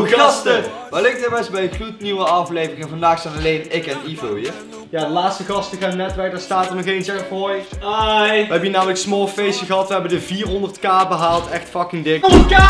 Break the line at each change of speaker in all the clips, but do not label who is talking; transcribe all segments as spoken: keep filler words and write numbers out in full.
Hallo gasten! Wellicht bij bij een gloednieuwe aflevering en vandaag zijn alleen ik en Ivo hier.
Ja, de laatste gasten gaan net weg, daar staat er nog één, zeg even hoi.
Hi!
We hebben hier namelijk een small feestje gehad, we hebben de vierhonderd k behaald, echt fucking dik.
honderd k!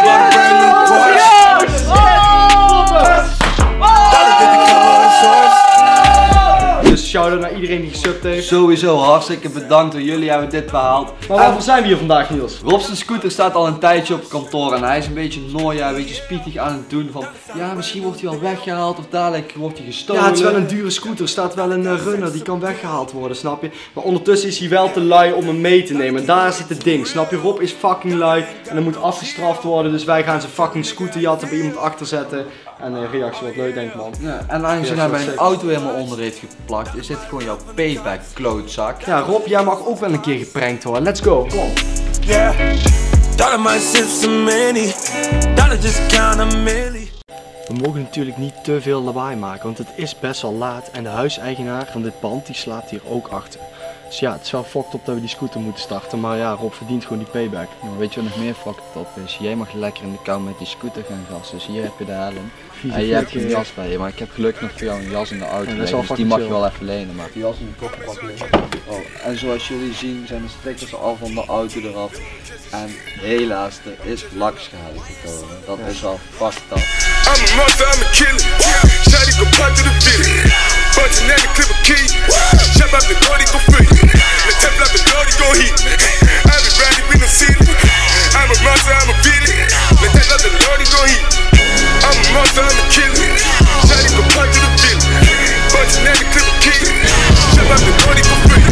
Dus shout-out naar iedereen die gesubt heeft.
Sowieso hartstikke bedankt, door jullie hebben we dit behaald.
Maar waarvoor zijn we hier vandaag, Niels?
Rob zijn scooter staat al een tijdje op kantoor en hij is een beetje nooia, een beetje spietig aan het doen van ja, misschien wordt hij wel weggehaald of dadelijk wordt hij gestolen.
Ja, het is wel een dure scooter, er staat wel een uh, runner die kan weggehaald worden, snap je? Maar ondertussen is hij wel te lui om hem mee te nemen en daar zit het ding, snap je? Rob is fucking lui en er moet afgestraft worden, dus wij gaan zijn fucking scooter jatten, bij iemand achter zetten. En uh, reactie wat leuk, denk ik, man.
Ja, en aangezien hij mijn auto helemaal onder heeft geplakt, is dit gewoon jouw payback, klootzak.
Ja, Rob, jij mag ook wel een keer geprankt worden. Let's go. Kom.
Yeah. Dollar might sip some many. Dollar just count a milli.
We mogen natuurlijk niet te veel lawaai maken, want het is best wel laat en de huiseigenaar van dit pand die slaapt hier ook achter. Dus ja, het is wel fucked op dat we die scooter moeten starten, maar ja, Rob verdient gewoon die payback.
Maar weet je wat nog meer fucked op is? Jij mag lekker in de kou met die scooter gaan gassen, dus hier heb je de helm. En jij hebt geen jas bij je, maar ik heb gelukkig nog voor jou een jas in de auto,
ja,
liggen, dus die mag je wel even lenen. Maar
Die jas in de kofferbak liggen.
oh, en zoals jullie zien zijn de stickers al van de auto eraf. En helaas, er is lakschade gekomen. Dat is wel fucked up.
I'm a monster, I'm a killer. Shawty go pop to the village. Bunch of niggas clip a key. Chop out the door, they go free. The tap out the door, they go heat. Everybody we don't see it. I'm a monster, I'm a villain. The tap out the door, they go heat. I'm a monster, I'm a killer. Shawty go pop to the village. Bunch of niggas clip a key. Chop out the door, they go free.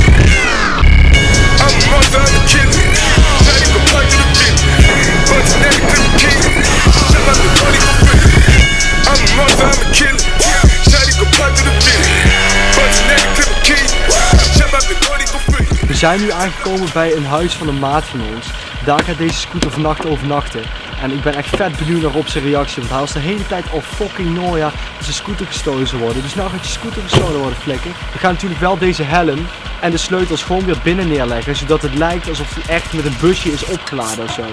I'm a monster, I'm a killer. Shawty go pop to the village. Bunch of niggas clip a key. Chop out the door, they go free. I'm a monster, I'm a killer. Shawty go pop to the village. Bunch of niggas clip a key. Chop out the door, they go free.
We zijn nu aangekomen bij een huis van een maat van ons. Daar gaat deze scooter vannacht overnachten. En ik ben echt vet benieuwd naar Rob zijn reactie, want hij was de hele tijd al fucking nooia dat zijn scooter gestolen zou worden. Dus nou gaat je scooter gestolen worden, flikker. We gaan natuurlijk wel deze helm en de sleutels gewoon weer binnen neerleggen, zodat het lijkt alsof hij echt met een busje is opgeladen of zo.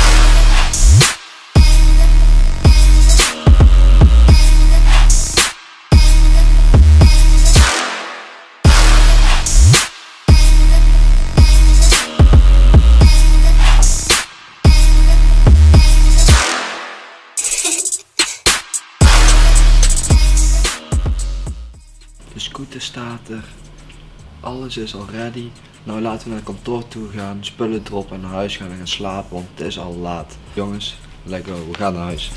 De scooter staat er, alles is al ready. Nou laten we naar het kantoor toe gaan, spullen erop en naar huis gaan en gaan slapen, want het is al laat. Jongens, let's go, we gaan naar huis.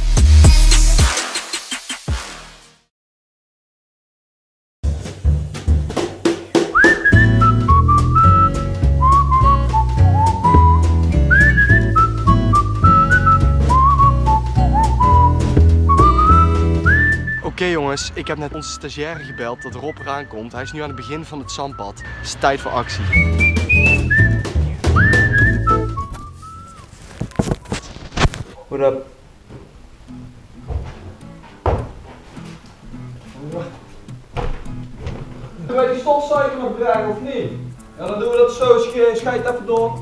Oké okay, jongens, ik heb net onze stagiaire gebeld dat Rob eraan komt. Hij is nu aan het begin van het zandpad. Het is tijd voor actie.
What up? Doen wij die stofzuiger nog dragen of niet? Ja, dan doen we dat zo, schijt even door.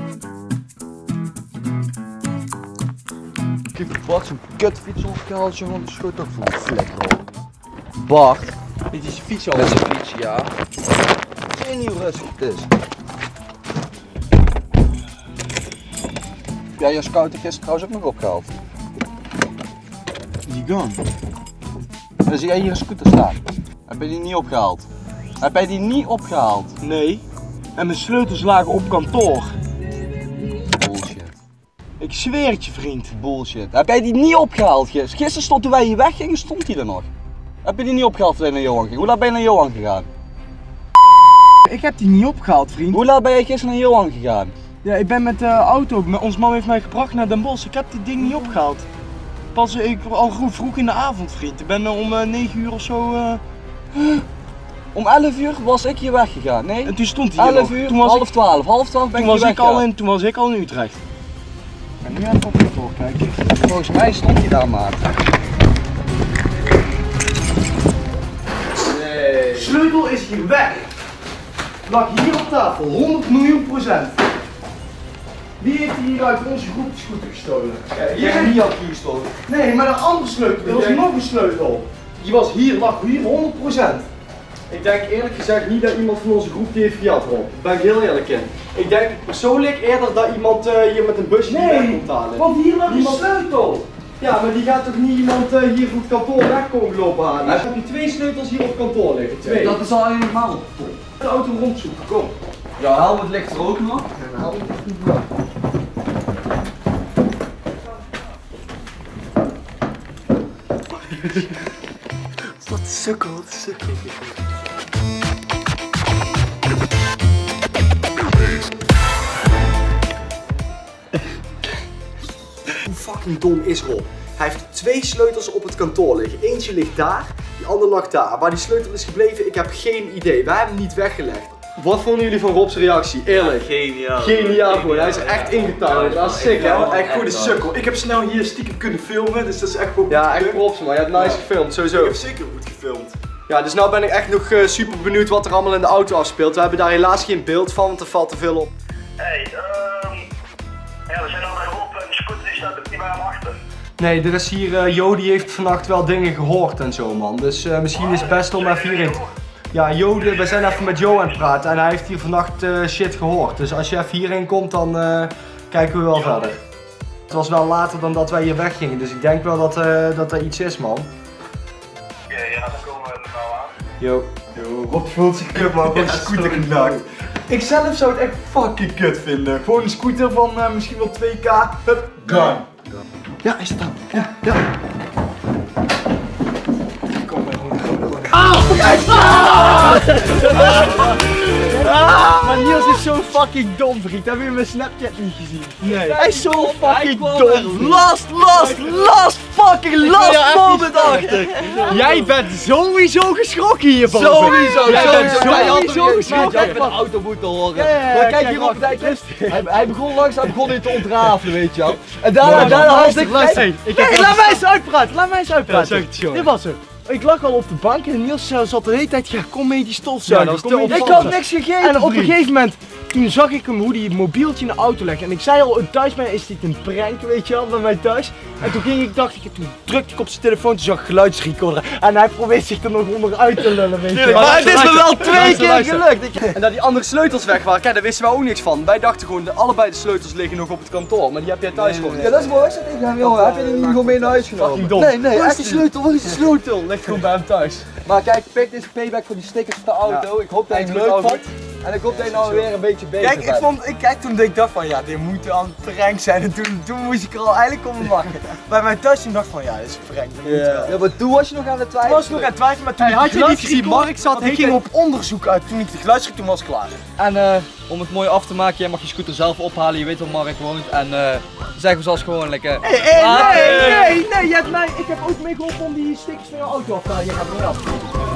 Kijk wat zo'n kutfiets opgehaald, jongen, dat schoot toch voor een flikker op. Bart,
Dit is je fiets al.
met zijn fiets, ja. Zie je niet hoe rustig het is? Heb jij je scooter gisteren trouwens ook nog opgehaald?
Die gone.
Dan zie jij hier een scooter staan. Heb je die niet opgehaald? Heb jij die niet opgehaald?
Nee. En mijn sleutels lagen op kantoor.
Bullshit.
Ik zweer het je, vriend.
Bullshit. Heb jij die niet opgehaald gisteren? Gisteren stond, toen wij hier weggingen, stond hij er nog. Heb je die niet opgehaald toen je naar Johan ging? Hoe laat ben je naar Johan gegaan?
Ik heb die niet opgehaald, vriend.
Hoe laat ben je gisteren naar Johan gegaan?
Ja, ik ben met de auto. Ons man heeft mij gebracht naar Den Bosch. Ik heb dit ding niet opgehaald. Pas ik, al vroeg in de avond, vriend. Ik ben uh, om uh, negen uur of zo. Uh...
Om elf uur was ik hier weggegaan, nee?
En toen stond hij hier
elf
nog.
uur,
Toen was
half
ik,
twaalf, half twaalf ben
toen
ik
was
hier
ik al
weggegaan.
in, Toen was ik al in Utrecht. En nu even op kantoor kijken.
Volgens mij stond hij daar, maat.
Nee.
Sleutel is hier weg. Lag hier op tafel, honderd miljoen procent. Wie heeft hier uit onze groep de scooter gestolen?
Ja, ik heb niet al gestolen.
Nee, maar een andere sleutel. Er was nog een sleutel. Die was hier, lag hier honderd procent. Ik denk eerlijk gezegd niet dat iemand van onze groep die heeft gejat, Rob. Daar ben ik heel eerlijk in. Ik denk persoonlijk eerder dat iemand uh, hier met een busje nee, weg komt halen. Want hier lag een sleutel. Ja, maar die gaat toch niet iemand uh, hier van het kantoor weg komen lopen halen? Dus heb je twee sleutels hier op kantoor liggen. Twee.
Dat is al helemaal top.
De auto rondzoeken, kom.
Ja, haal het licht er ook nog. Ja, haal het licht er
Wat een sukkel, wat een sukkel. Hoe fucking dom is Rob? Hij heeft twee sleutels op het kantoor liggen. Eentje ligt daar, die andere lag daar. Waar die sleutel is gebleven, ik heb geen idee. Wij hebben hem niet weggelegd. Wat vonden jullie van Rob's reactie? Eerlijk.
Geniaal.
Geniaal gewoon. Hij is er echt ingetuigd. Dat is sick, hè?
Echt goede sukkel. Ik heb snel hier stiekem kunnen filmen, dus dat is echt goed.
Ja, echt props, man. Je hebt nice gefilmd, sowieso.
Ik heb zeker goed gefilmd.
Ja, dus nou ben ik echt nog uh, super benieuwd wat er allemaal in de auto afspeelt. We hebben daar helaas geen beeld van, want er valt te veel op.
Hey, ehm... ja, we zijn al bij Rob en de scooter die staat ook niet bij hem achter.
Nee, er is hier, uh, Jo die heeft vannacht wel dingen gehoord en zo, man. Dus uh, misschien is het best om even hierin. Ja, Jo, we zijn even met Jo aan het praten en hij heeft hier vannacht uh, shit gehoord. Dus als je even hierin komt, dan uh, kijken we wel verder. Het was wel later dan dat wij hier weggingen, dus ik denk wel dat, uh, dat er iets is, man.
Ja, ja, dan komen we er wel aan.
Jo.
Yo, Rob voelt zich kut, man. Gewoon een scooter genakt. Ik zelf zou het echt fucking kut vinden. Gewoon een scooter van uh, misschien wel twee k. Hup, gone.
Ja, is het dan? Ja, ja.
Kom maar gewoon, gewoon, gewoon.
Ah, maar Niels is zo fucking dom, vriend. Heb je mijn Snapchat niet gezien? Nee. Hij is zo fucking dom. Last, last, last fucking last moment achter. Jij bent sowieso geschrokken hiervan.
Sowieso,
Jij bent
sowieso.
sowieso geschrokken.
Jij hebt een auto moeten horen.
Ja, ja, ja,
maar kijk
kijk,
hierop,
wacht,
kijk, hij, hij begon langzaam begon hij te ontrafelen, weet je wel. En daarna,
Maar,
daarna had
luister,
ik...
luister.
Nee,
Ik heb laat mij eens uitpraten, laat mij eens uitpraten.
Ja, zeg het, joh.
Dit was het. Ik lag al op de bank en Niels zat de hele tijd, ja kom mee die stofzuiger.
Ja, dat was
kom mee
te
die
ik had
stofzuiger.
niks gegeten,
En op een
vriend.
gegeven moment, toen zag ik hem hoe hij het mobieltje in de auto legde. En ik zei al, thuis ben is dit een prank, weet je wel, bij mij thuis. En toen ging ik, dacht ik, toen drukte ik op zijn telefoon, toen zag ik geluidsrecorder. En hij probeert zich er nog onderuit te lullen, weet je wel.
Maar het is me wel twee
Luister,
keer
luister.
gelukt.
En dat die andere sleutels weg waren, kijk, daar wisten we ook niks van. Wij dachten gewoon, de, allebei de sleutels liggen nog op het kantoor, maar die heb jij thuis gewoon.
Ja, dat is mooi. Ik hem, jongen, heb je die niet gewoon mee naar huis genomen?
Fucking dom.
Nee, nee,
Waar is
echt
die
niet.
sleutel? Waar is die sleutel? Ligt gewoon bij hem thuis.
Maar kijk, Pik, dit is payback voor die stickers op de auto. Ik hoop dat je het leuk vond. En ik hoop dat je nou weer een beetje beter
Kijk, ik
bent.
vond, ik kijk toen ik dacht van ja, dit moet een prank zijn en toen, toen moest ik er al eigenlijk om lachen. Bij mij thuis toen dacht ik van ja, dit is een prank, dat moet wel.
Ja, maar toen was je nog aan het
Ik
twijfelen.
was nog aan het twijfelen, maar toen
Hey,
ik
had
de
je niet gezien,
geluidsrecorder-
Mark zat
want ik
heet
ging op onderzoek uit, toen ik de geluidsrecorder toen was het klaar.
En uh, om het mooi af te maken, jij mag je scooter zelf ophalen, je weet waar Mark woont. En uh, zeg we zoals gewoon lekker.
Hey, hey,
Later.
nee, nee, nee, je hebt mij, ik heb ook mee geholpen om die stickers van jouw auto af te halen, je gaat me niet af.